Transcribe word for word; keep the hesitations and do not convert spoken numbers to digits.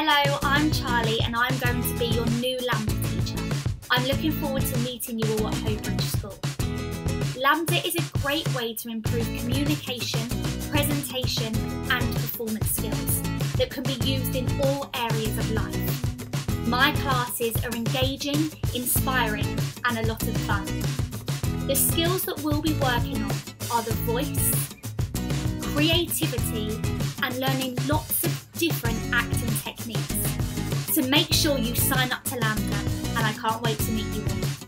Hello, I'm Charlie and I'm going to be your new LAMDA teacher. I'm looking forward to meeting you all at Hobridge School. LAMDA is a great way to improve communication, presentation and performance skills that can be used in all areas of life. My classes are engaging, inspiring and a lot of fun. The skills that we'll be working on are the voice, creativity and learning lots of different acting techniques. So make sure you sign up to LAMDA and I can't wait to meet you all.